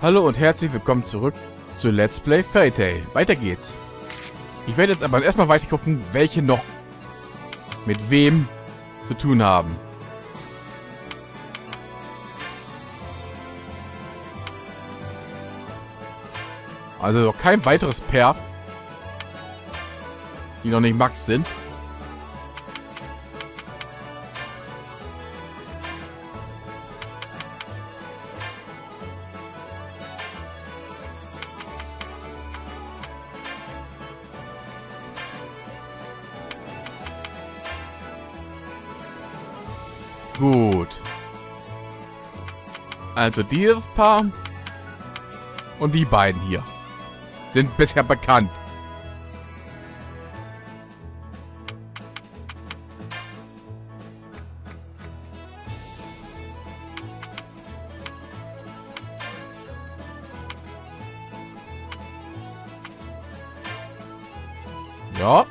Hallo und herzlich willkommen zurück zu Let's Play Fairy Tail. Weiter geht's. Ich werde jetzt aber erstmal weiter gucken, welche noch mit wem zu tun haben. Also kein weiteres Pair, die noch nicht Max sind. Gut. Also dieses Paar und die beiden hier sind bisher bekannt. Ja.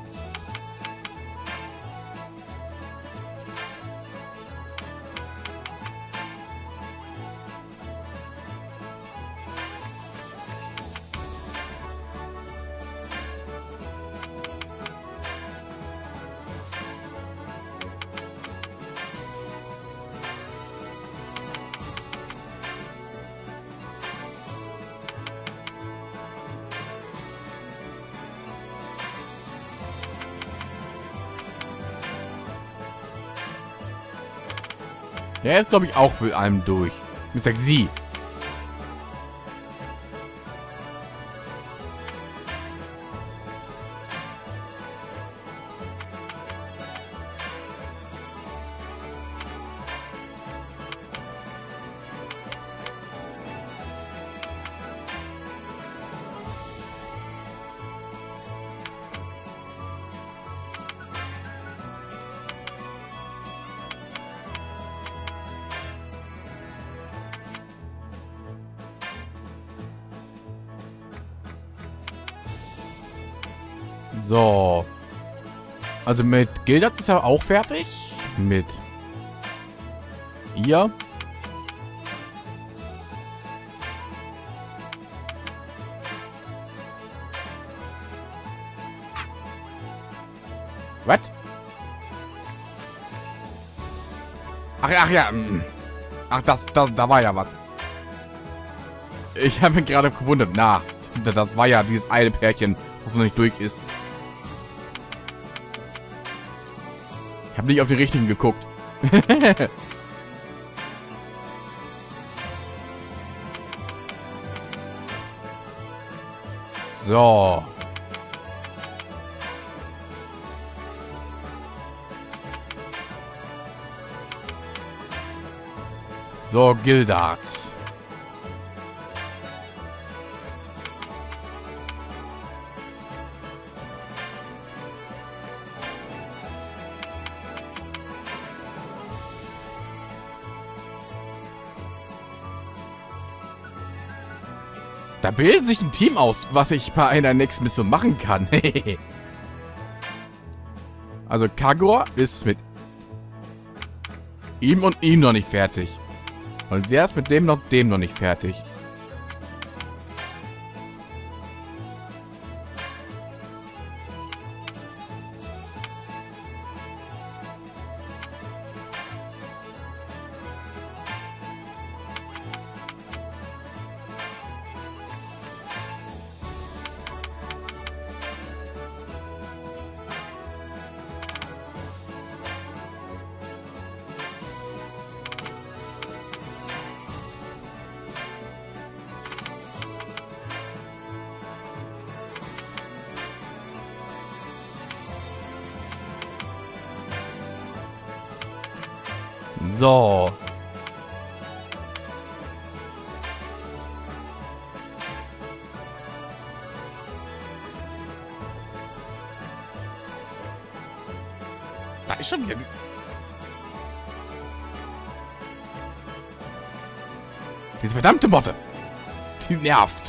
Der ist, glaube ich, auch mit einem durch. Mr. Xi. So. Also mit Gildatz ist er auch fertig. Mit ihr. Was? Ach ja. Ach, da war ja was. Ich habe mich gerade gewundert. Na, das war ja dieses eine Pärchen, was noch nicht durch ist. Ich habe nicht auf die richtigen geguckt. So. So, Gildatz. Da bildet sich ein Team aus, was ich bei einer nächsten Mission machen kann. Also Kagor ist mit ihm und ihm noch nicht fertig. Und sie ist mit dem noch nicht fertig. So. Da ist schon wieder... Diese verdammte Motte. Die nervt.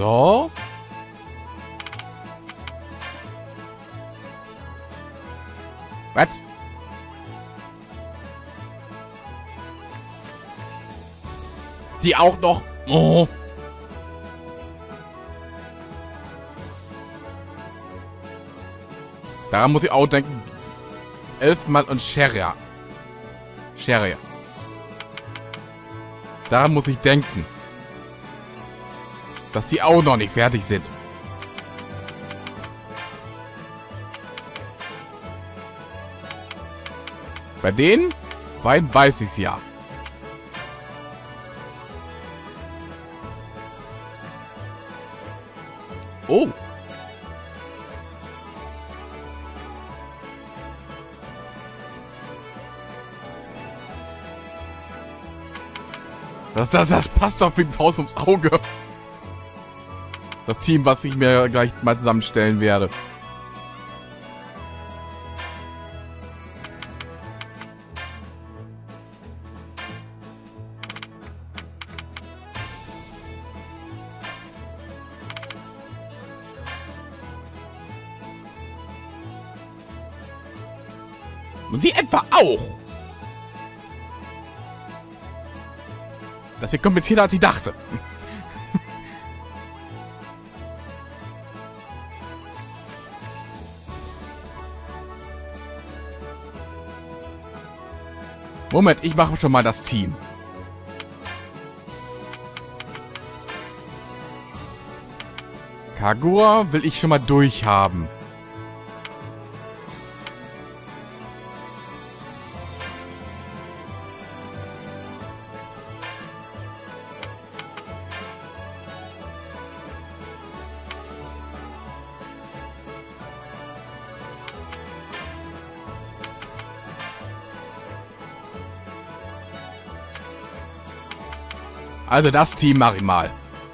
So. Was? Die auch noch. Oh. Daran muss ich auch denken. Elfmann und Scheria. Scheria. Daran muss ich denken. Dass die auch noch nicht fertig sind. Bei den beiden weiß ich es ja. Oh. Das passt doch wie Faust ums Auge. Das Team, was ich mir gleich mal zusammenstellen werde. Und sie etwa auch. Das wird komplizierter, als ich dachte. Moment, ich mache schon mal das Team. Kagura will ich schon mal durchhaben. Also das Team mache ich mal.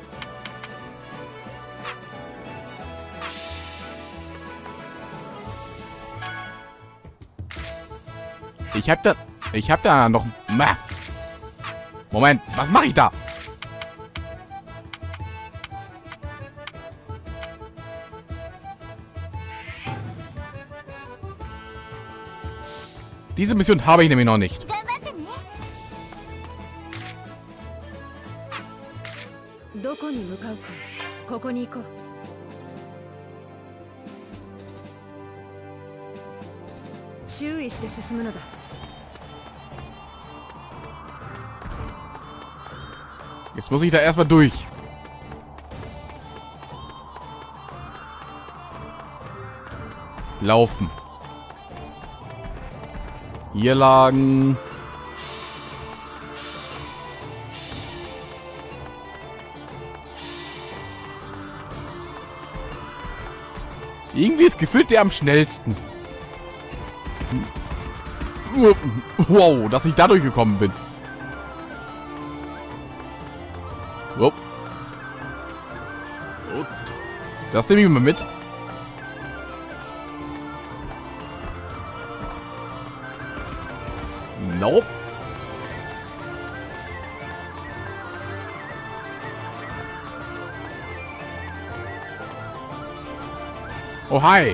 Ich hab da noch... Moment, was mache ich da? Diese Mission habe ich nämlich noch nicht. Jetzt muss ich da erstmal durch. Laufen. Hier lagen... Irgendwie ist gefühlt der am schnellsten. Wow, dass ich da durchgekommen bin. Wow. Das nehme ich mal mit. Nope. Oh, hi.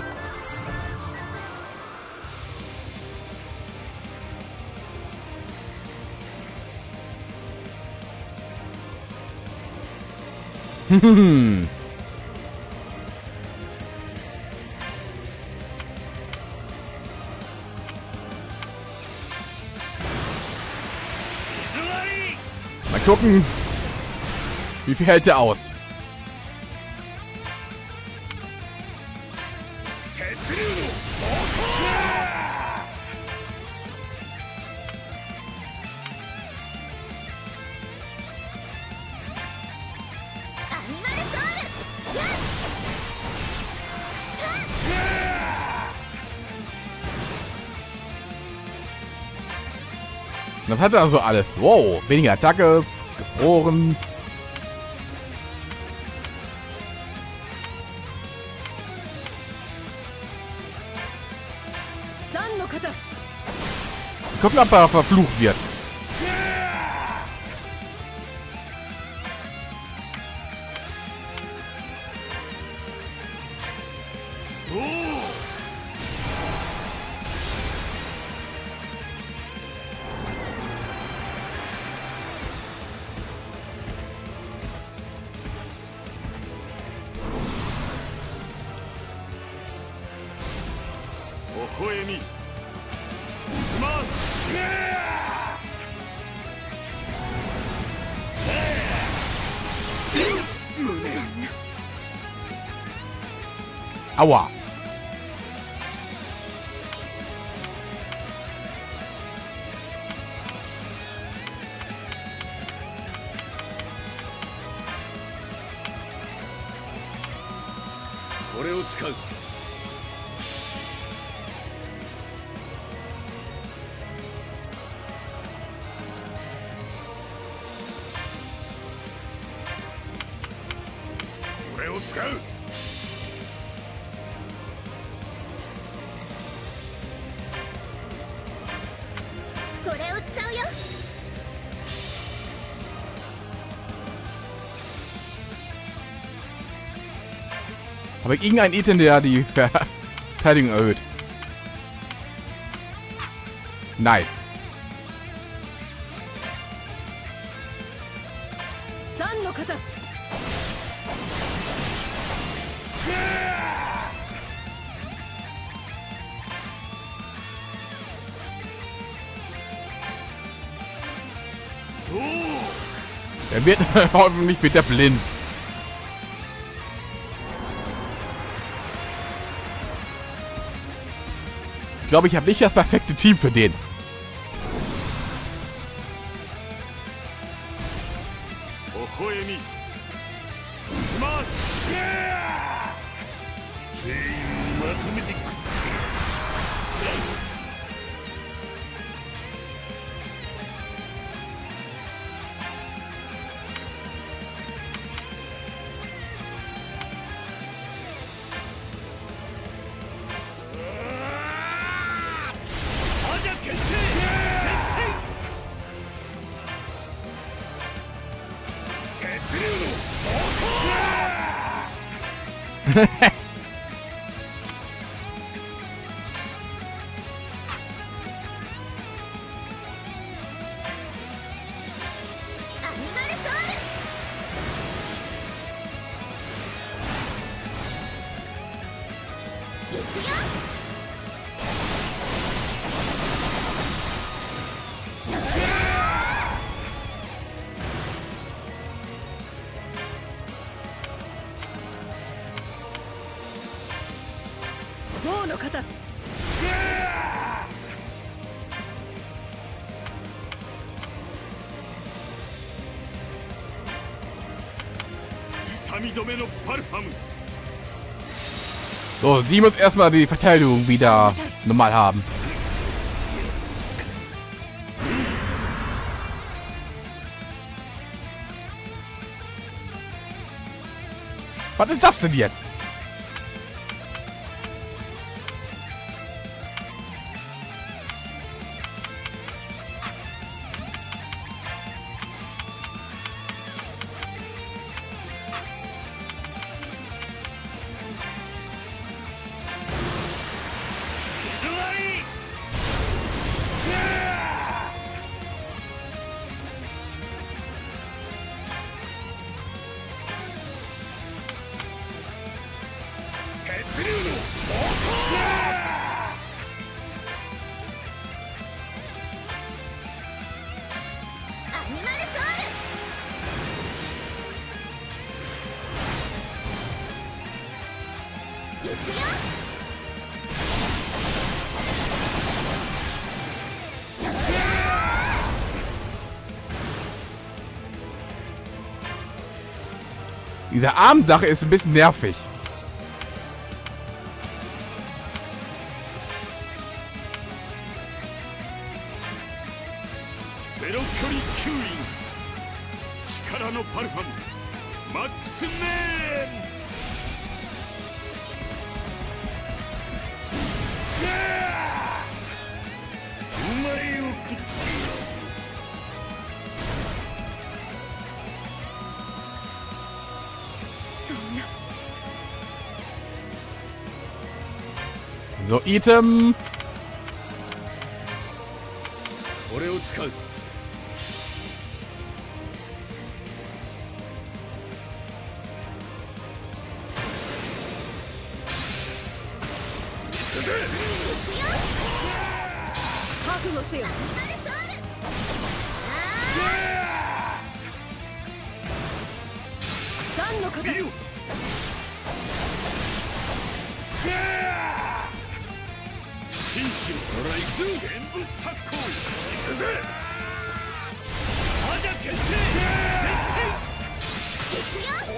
Mal gucken, wie viel hält er aus. Das hat er also alles. Wow, weniger Attacke, gefroren. Gucken, ob er verflucht wird. 微笑みスマッシュ。 あわ。 これを使う。これを使う。 これを使うよ。 Habe ich irgendeinen Item, der die Verteidigung erhöht? Nein. 残の方。 Er wird hoffentlich wird er blind. Ich glaube, ich habe nicht das perfekte Team für den. 微笑みスマッシュ。全員まとめて食って。アジャ剣士絶対。血流のアニマルソウル。いくよ。王の方。 痛み止めのパルファム。 So, sie muss erstmal die Verteidigung wieder normal haben. Was ist das denn jetzt? アニマルソウル。いくよ。 Diese Armsache ist ein bisschen nervig. So, Item. これを使う。 覚悟せよ。三の型。 見よ。紳士のトライク全部タッコ。行くぜ。アジャ牽制。絶対。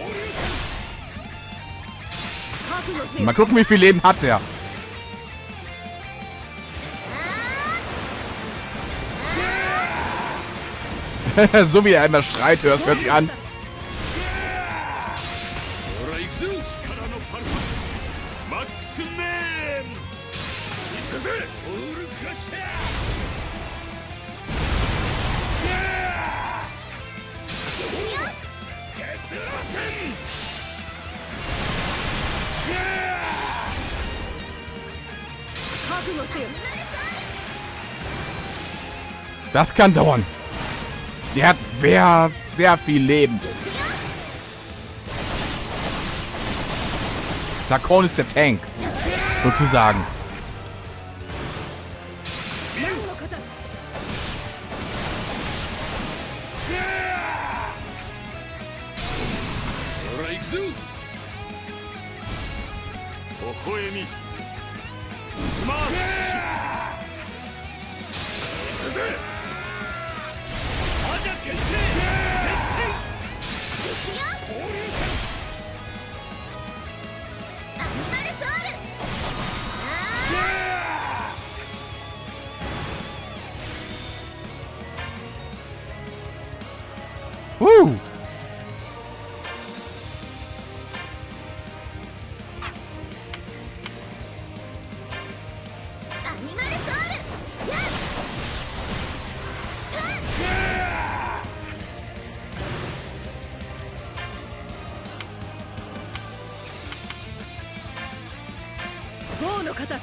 覚悟せよ。 Mal gucken, wie viel Leben hat der. So wie er einmal schreit, hört sich an. ほら行くぞ。力のパルファマックスメン。行くぜ。オールクラッシャー。鉄路線。 覚悟せよ。 Das kann dauern. Der hat sehr viel Leben. Sakon ist der Tank. Sozusagen. 三の型。 ほら行くぞ。微笑み。スマッシュ。行くぜ。アジャ牽制。絶対。 アニマルソウル。 Woo! アニマルソウル。 ゴーの型。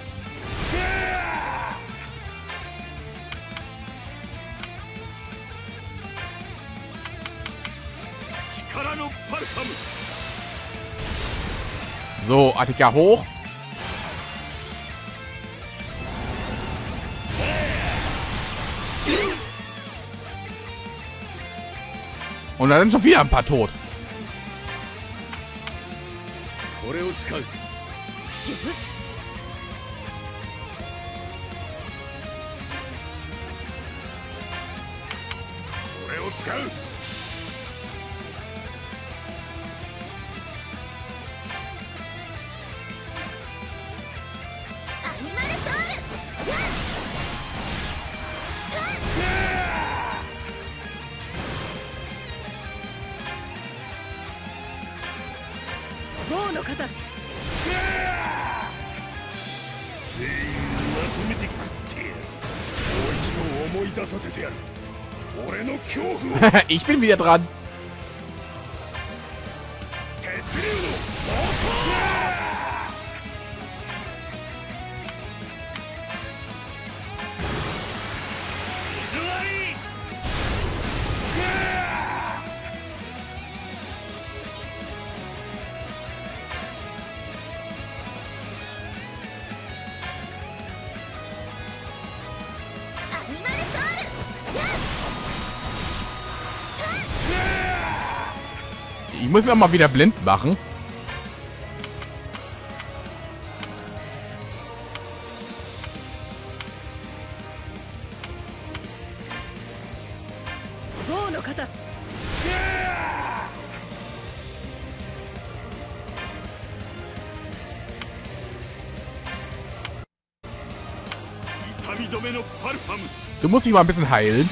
力のパルファム。 So, Attika hoch. Und da sind schon wieder ein paar tot. これを使う。 よし。 これを使う。 アニマルソウル。 ゴーの型。 全員まとめて食ってやる。もう一度思い出させてやる。俺の恐怖を。 Ich bin wieder dran. 血流の猛攻。居座り。 アニマルソウル。 Ich muss ihn mal wieder blind machen. ゴーの型。 痛み止めのパルファム。 Du musst dich mal ein bisschen heilen.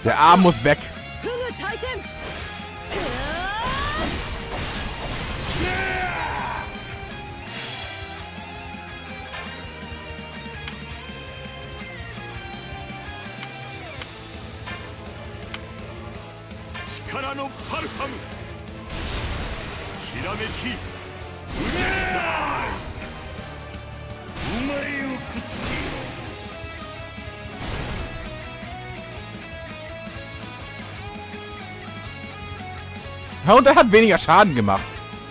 Der Arm muss weg. フグ回転。 力のパルファム。ひらめき。お前を食ってよ。 Ja, und er hat weniger Schaden gemacht.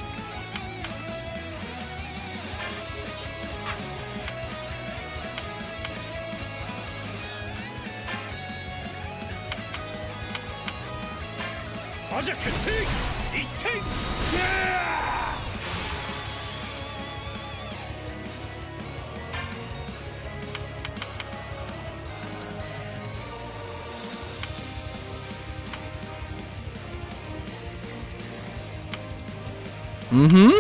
Mhm.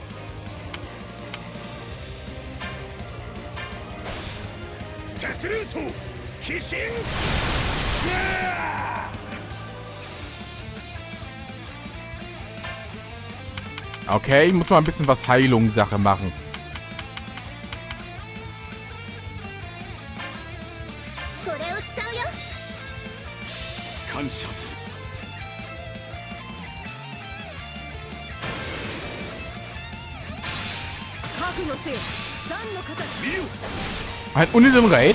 Okay, ich muss mal ein bisschen was Heilungssache machen. Ein Unisum Raid?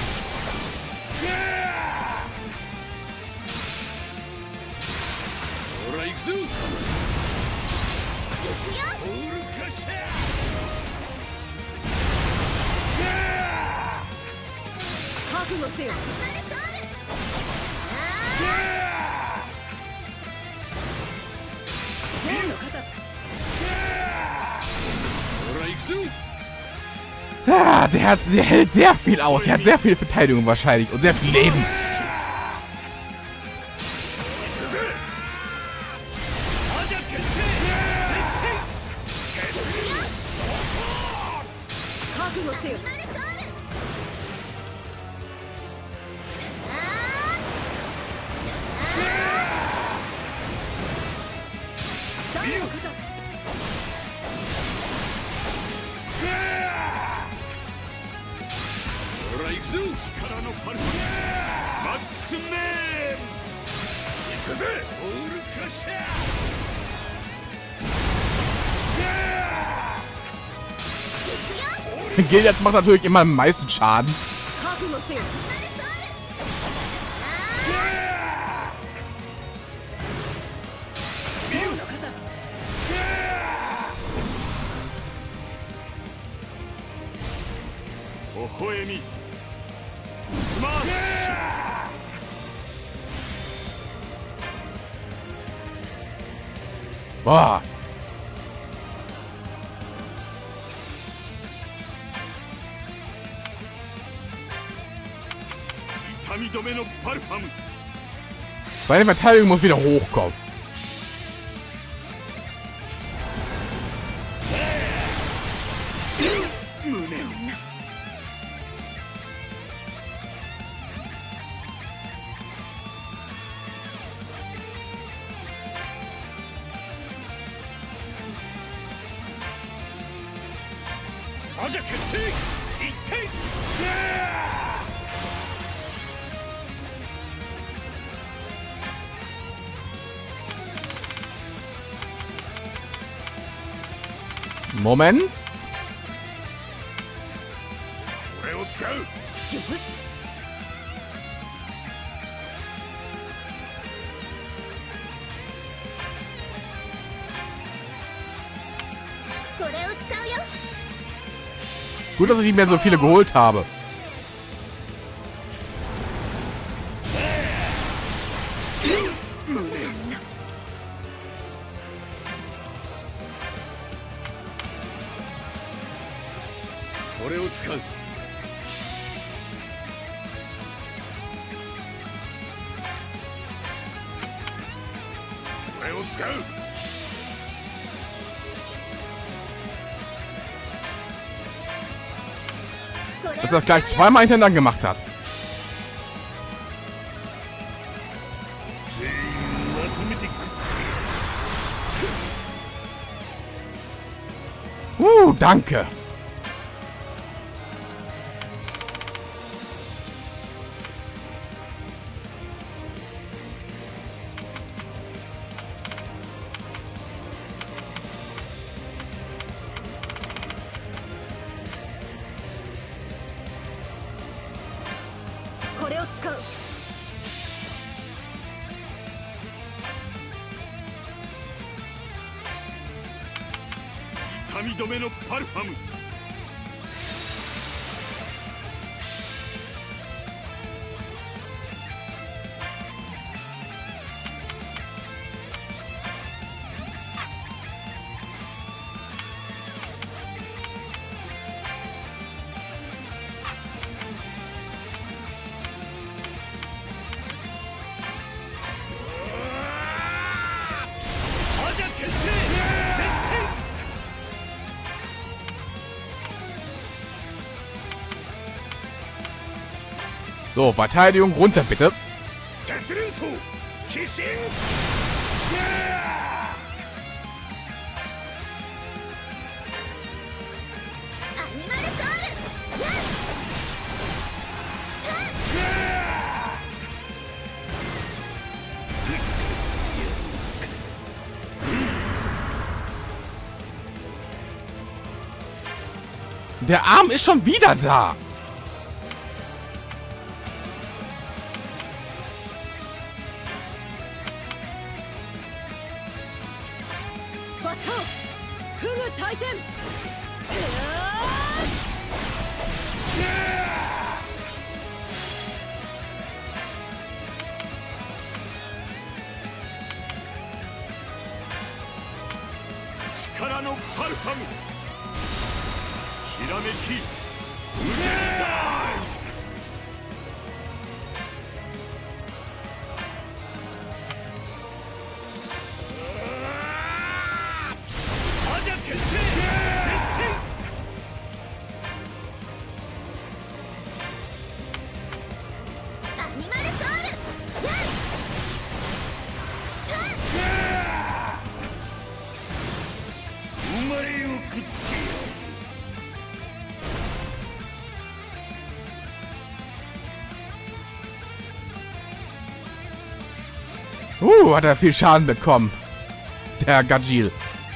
Ah, der hält sehr viel aus. Der hat sehr viel Verteidigung wahrscheinlich und sehr viel Leben. Gilliath macht natürlich immer am meisten Schaden. Boah. Seine Verteidigung muss wieder hochkommen. Moment. Gut, dass ich nicht mehr so viele geholt habe. Dass er das gleich zweimal hintereinander gemacht hat. Danke. 痛み止めのパルファム。 So, Verteidigung runter, bitte. Der Arm ist schon wieder da. Hat er viel Schaden bekommen. Der Gajil.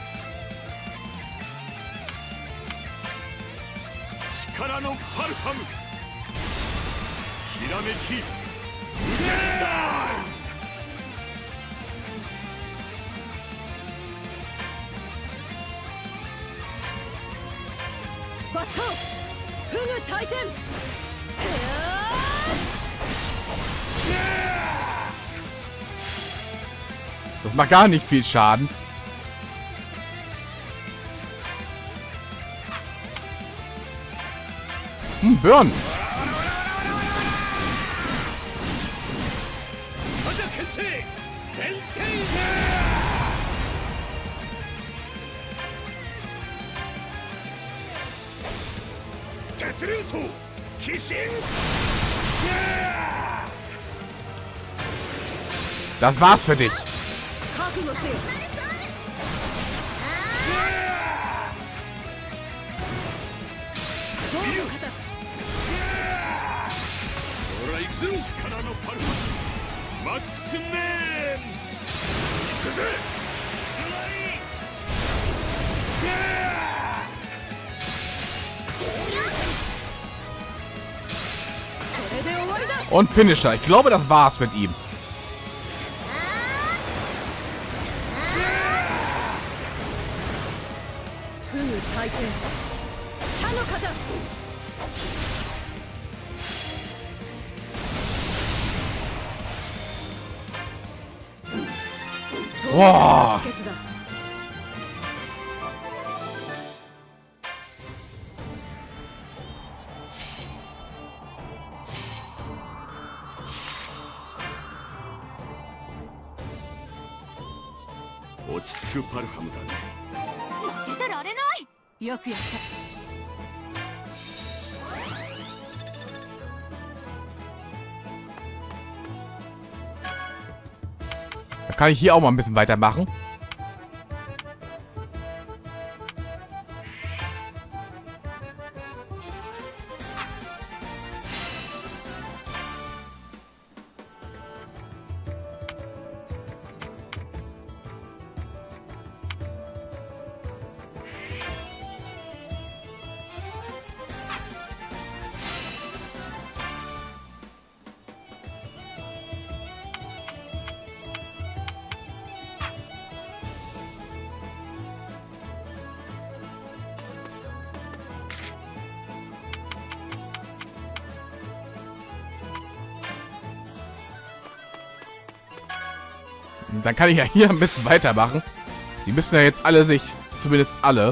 Das macht gar nicht viel Schaden. Burn. Das war's für dich. Und Finisher. Ich glaube, das war's mit ihm. Boah. Da kann ich hier auch mal ein bisschen weitermachen. Dann kann ich ja hier ein bisschen weitermachen. Die müssen ja jetzt alle sich, zumindest alle.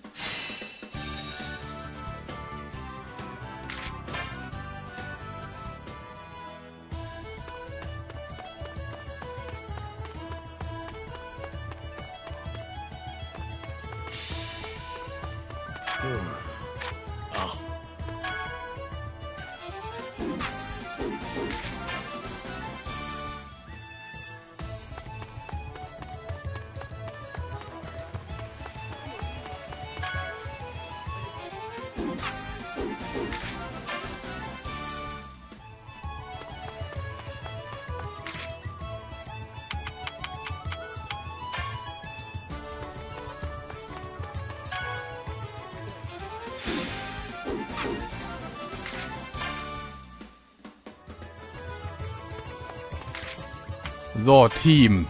So, Team.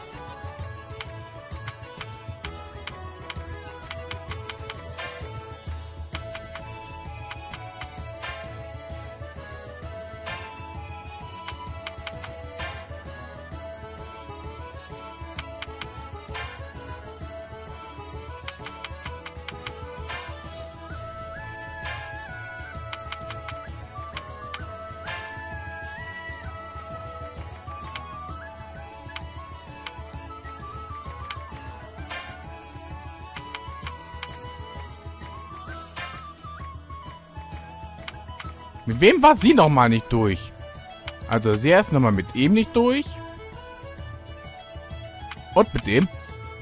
Mit wem war sie noch mal nicht durch? Also sie ist noch mal mit ihm nicht durch. Und mit dem.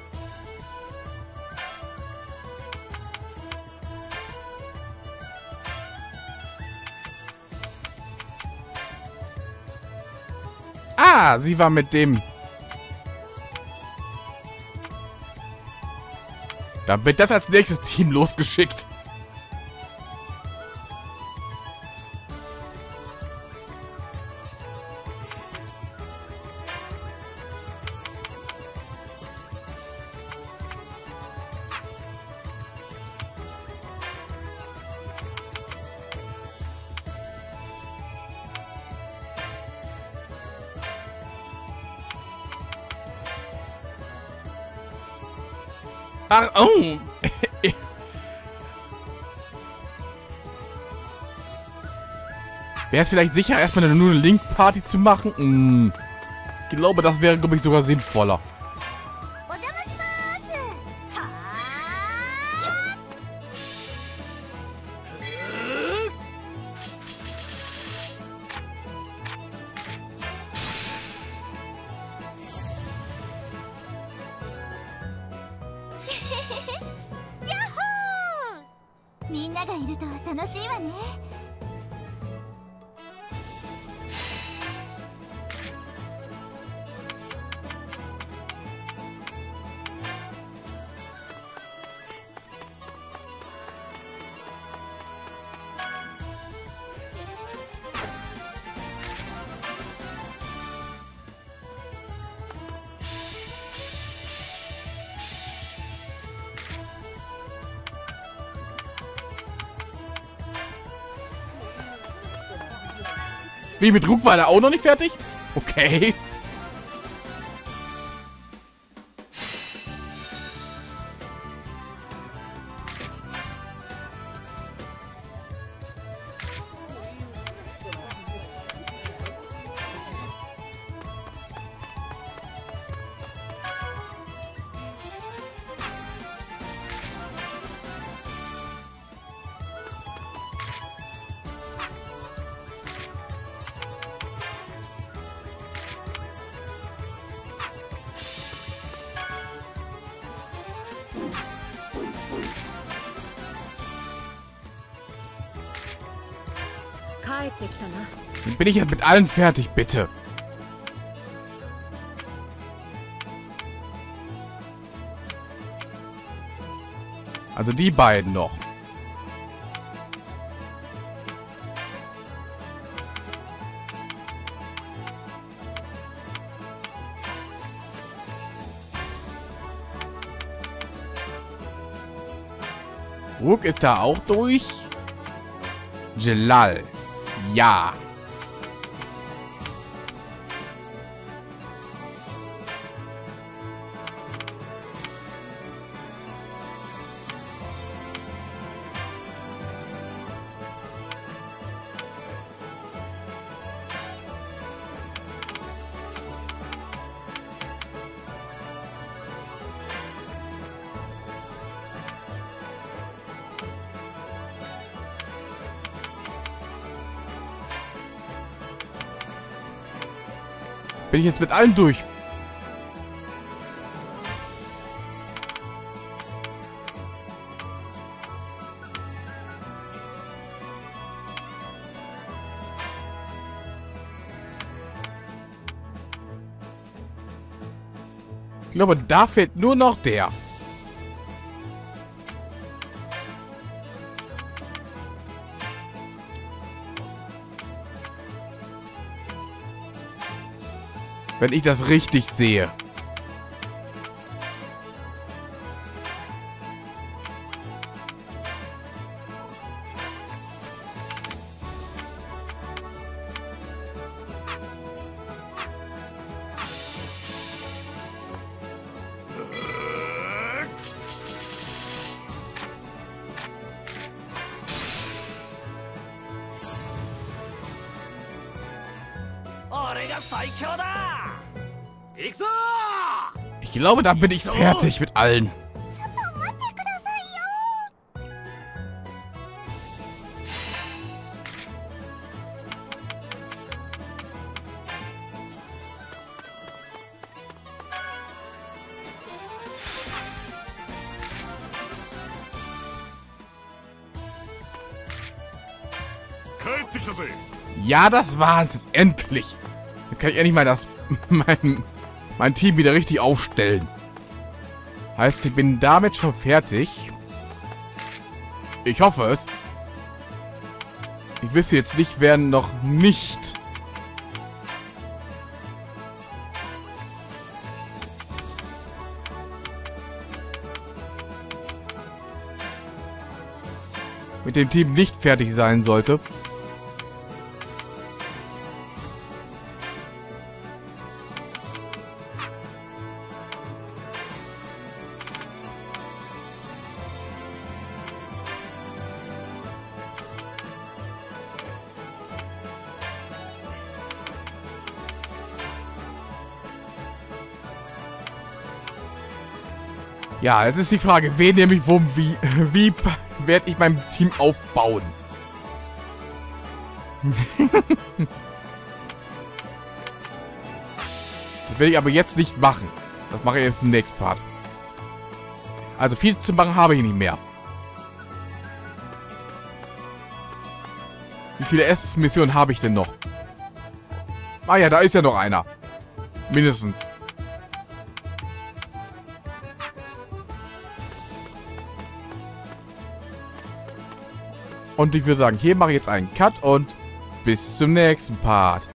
Ah, sie war mit dem. Dann wird das als nächstes Team losgeschickt. Ach, oh. Wäre es vielleicht sicher, erstmal nur eine Link-Party zu machen? Ich glaube, das wäre, glaube ich, sogar sinnvoller. Wie, mit Rook war der auch noch nicht fertig? Okay. Bin ich jetzt mit allen fertig, bitte? Also die beiden noch. Rook ist da auch durch. Jelal. Ja. Bin ich jetzt mit allen durch. Ich glaube, da fehlt nur noch der. Wenn ich das richtig sehe. Ich glaube, da bin ich fertig mit allen. Ja, das war's. Endlich. Jetzt kann ich endlich mal mein Team wieder richtig aufstellen. Heißt, ich bin damit schon fertig. Ich hoffe es. Ich wüsste jetzt nicht, wer noch nicht... mit dem Team nicht fertig sein sollte. Ja, jetzt ist die Frage, wen nehme ich wo, wie werde ich mein Team aufbauen? Das werde ich aber jetzt nicht machen. Das mache ich jetzt im nächsten Part. Also viel zu machen habe ich nicht mehr. Wie viele S-Missionen habe ich denn noch? Ah ja, da ist ja noch einer. Mindestens. Und ich würde sagen, hier mache ich jetzt einen Cut und bis zum nächsten Part.